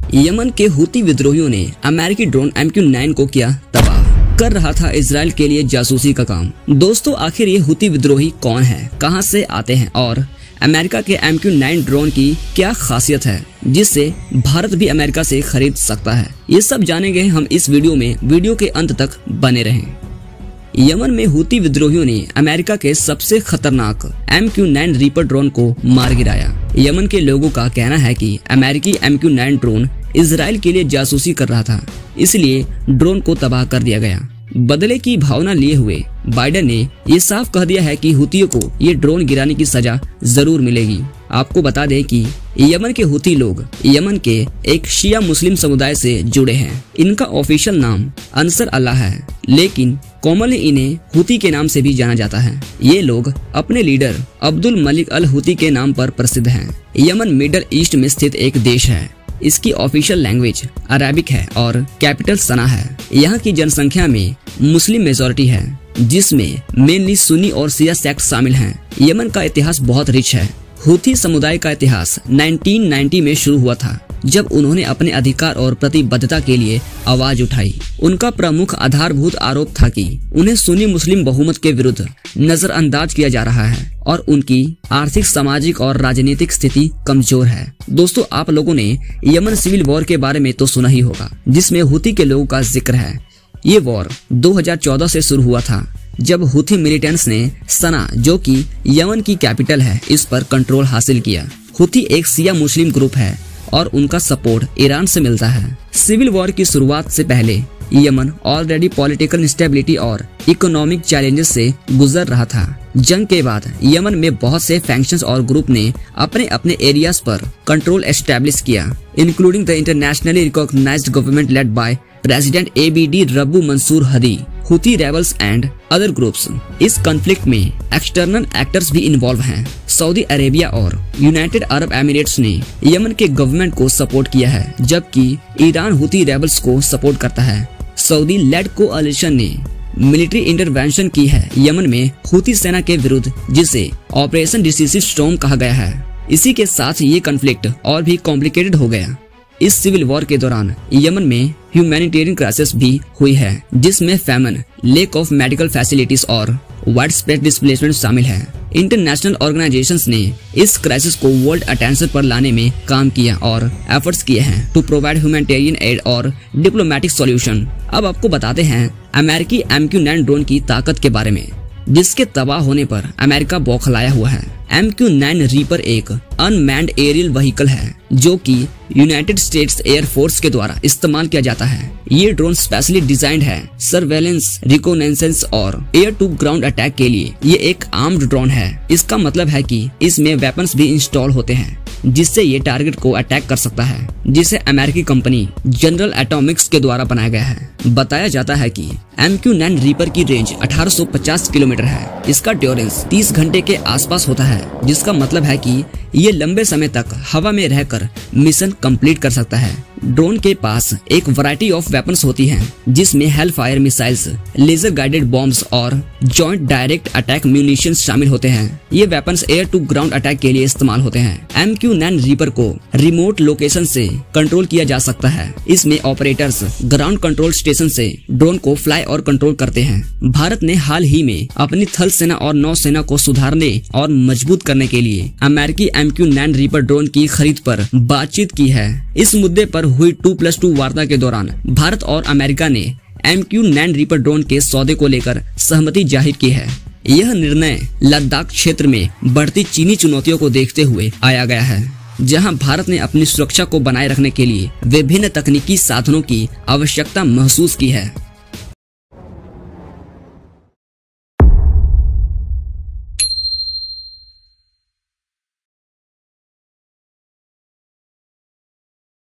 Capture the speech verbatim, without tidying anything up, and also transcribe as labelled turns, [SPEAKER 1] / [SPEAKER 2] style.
[SPEAKER 1] Yemen के हुती विद्रोहियों ने अमेरिकी ड्रोन एम क्यू नाइन को किया तबाह। कर रहा था इजराइल के लिए जासूसी का काम। दोस्तों, आखिर ये हुती विद्रोही कौन है, कहां से आते हैं और अमेरिका के एम क्यू नाइन ड्रोन की क्या खासियत है जिससे भारत भी अमेरिका से खरीद सकता है, ये सब जानेंगे हम इस वीडियो में। वीडियो के अंत तक बने रहें। यमन में हुती विद्रोहियों ने अमेरिका के सबसे खतरनाक M Q nine Reaper drone को मार गिराया। यमन के लोगों का कहना है कि अमेरिकी M Q nine drone Israel के लिए जासूसी कर रहा था, इसलिए ड्रोन को तबाह कर दिया गया। बदले की भावना लिए हुए बाइडेन ने ये साफ कह दिया है कि हुतियों को ये ड्रोन गिराने की सजा जरूर मिलेगी। आपको बता दें कि यमन के हुती लोग यमन के एक शिया मुस्लिम समुदाय से जुड़े हैं। इनका ऑफिशियल नाम अंसर अल्लाह है, लेकिन कॉमनली इन्हें हुती के नाम से भी जाना जाता है। ये लोग अपने leader Abdul Malik al Houthi के नाम पर प्रसिद्ध हैं। यमन मिडल ईस्ट में स्थित एक देश है। इसकी ऑफिशियल लैंग्वेज अरबिक है और कैपिटल सना है। यहाँ की जनसंख्या में मुस्लिम मेजॉरिटी है, जिसमें मेनली सुन्नी और शिया सेक्ट शामिल हैं। यमन का इतिहास बहुत रिच है। हुती समुदाय का इतिहास नाइनटीन नाइंटी में शुरू हुआ था, जब उन्होंने अपने अधिकार और प्रतिबद्धता के लिए आवाज उठाई। उनका प्रमुख आधारभूत आरोप था कि उन्हें सुन्नी मुस्लिम बहुमत के विरुद्ध नजरअंदाज किया जा रहा है और उनकी आर्थिक, सामाजिक और राजनीतिक स्थिति कमजोर है। दोस्तों, आप लोगों ने यमन सिविल वॉर के बारे में तो सुना ही होगा, जिसमें हुती के लोगों का जिक्र है। ये वॉर दो हज़ार चौदह से शुरू हुआ था, जब हुती मिलिटेंट्स ने सना, जो कि यमन की कैपिटल है, इस पर कंट्रोल हासिल किया। हुती एक शिया मुस्लिम ग्रुप है और उनका सपोर्ट ईरान से मिलता है। सिविल वॉर की शुरुआत से पहले यमन ऑलरेडी पॉलिटिकल इंस्टेबिलिटी और इकोनॉमिक चैलेंजेस से गुजर रहा था। जंग के बाद यमन में बहुत से फैक्शंस और ग्रुप ने अपने अपने एरियाज पर कंट्रोल एस्टेब्लिश किया, including the internationally recognised government led by president A B D Rabbu Mansour Hadi, Houthi rebels and other groups. इस कॉन्फ्लिक्ट में एक्सटर्नल एक्टर्स भी इन्वॉल्व हैं। सऊदी अरेबिया और यूनाइटेड अरब एमिरेट्स ने Yemen के government को support किया है, जबकि ईरान हुती रेबल्स को सपोर्ट करता है। सऊदी लेड कोअलिशन ने मिलिट्री इंटरवेंशन की है यमन में हुती सेना के विरुद्ध, जिसे ऑपरेशन डिसिसिव स्टॉर्म कहा गया है। इसी के साथ ये कॉन्फ्लिक्ट और भी कॉम्प्लिकेटेड हो गया। इस सिविल वॉर के दौरान यमन में ह्यूमैनिटेरियन क्राइसिस भी हुई है, जिसमें famine, lack of medical facilities और वाइड स्प्रेड डिस्प्लेसमेंट शामिल है। इंटरनेशनल ऑर्गेनाइजेशंस ने इस क्राइसिस को वर्ल्ड अटेंशन पर लाने में काम किया और एफर्ट्स किए हैं टू प्रोवाइड ह्यूमैनिटेरियन एड और डिप्लोमेटिक सॉल्यूशन। अब आपको बताते हैं अमेरिकी एम क्यू नाइन ड्रोन की ताकत के बारे में, जिसके तबाह होने पर अमेरिका बौखलाया हुआ है। एम क्यू नाइन रीपर एक अनमैन्ड एरियल व्हीकल है, जो कि यूनाइटेड स्टेट्स एयर फोर्स के द्वारा इस्तेमाल किया जाता है। ये ड्रोन स्पेशली डिजाइंड है सर्वेलेंस, रिकोनेसेंस और एयर टू ग्राउंड अटैक के लिए। ये एक आर्म्ड ड्रोन है। इसका मतलब है कि इसमें वेपन्स भी इंस्टॉल होते हैं, जिससे ये टारगेट को अटैक कर सकता है, जिसे अमेरिकी कंपनी जनरल एटॉमिक्स के द्वारा बनाया गया है। बताया जाता है कि एम क्यू नाइन रीपर की रेंज अठारह सौ पचास किलोमीटर है। इसका ड्यूरेंस तीस घंटे के आसपास होता है, जिसका मतलब है कि ये लंबे समय तक हवा में रहकर मिशन कंप्लीट कर सकता है। ड्रोन के पास एक वैरायटी ऑफ वेपन्स होती हैं, जिसमें Hellfire missiles, laser guided bombs और जॉइंट डायरेक्ट अटैक म्यूनिशंस शामिल होते हैं। ये weapons air to ground attack के लिए इस्तेमाल होते हैं। एम क्यू नाइन रीपर को रिमोट लोकेशन से कंट्रोल किया जा सकता है। इसमें ऑपरेटर्स ग्राउंड कंट्रोल स्टेशन से ड्रोन को फ्लाई और कंट्रोल करते हैं। भारत ने हाल ही में अपनी थल सेना और नौसेना को सुधारने और मजबूत करने के लिए अमेरिकी M Q nine Reaper drone की खरीद पर बातचीत की है। इस मुद्दे पर हुई टू प्लस टू वार्ता के दौरान भारत और अमेरिका ने M Q nine Reaper drone के सौदे को लेकर सहमति जाहिर की है। यह निर्णय लद्दाख क्षेत्र में बढ़ती चीनी चुनौतियों को देखते हुए आया गया है, जहां भारत ने अपनी सुरक्षा को बनाए रखने के लिए विभिन्न तकनीकी साधनों की आवश्यकता महसूस की है।